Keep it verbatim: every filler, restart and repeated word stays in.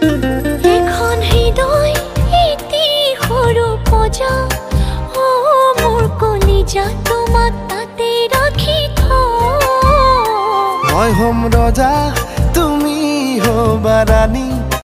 এখন হৃদয় এটি সৰু পজা ও মোৰ কলিজা তোমাক তাতে ৰাখি থওঁ মই হ'ম ৰজা তুমি হ'বা ৰাণী